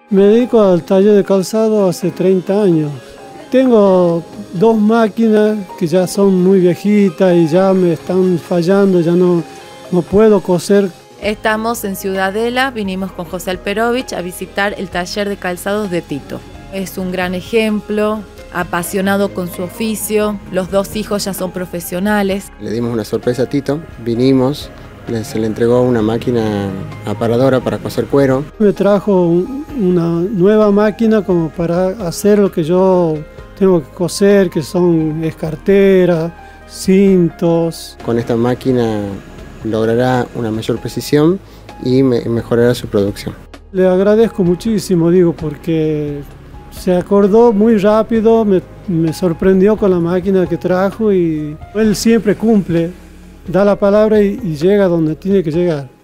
Me dedico al taller de calzado hace 30 años. Tengo dos máquinas que ya son muy viejitas y ya me están fallando, ya no puedo coser. Estamos en Ciudadela, vinimos con José Alperovich a visitar el taller de calzados de Tito. Es un gran ejemplo, apasionado con su oficio, los dos hijos ya son profesionales. Le dimos una sorpresa a Tito, vinimos, se le entregó una máquina aparadora para coser cuero. Me trajo una nueva máquina como para hacer lo que yo tengo que coser, que son carteras, cintos. Con esta máquina logrará una mayor precisión y mejorará su producción. Le agradezco muchísimo, porque se acordó muy rápido, me sorprendió con la máquina que trajo y él siempre cumple, da la palabra y llega donde tiene que llegar.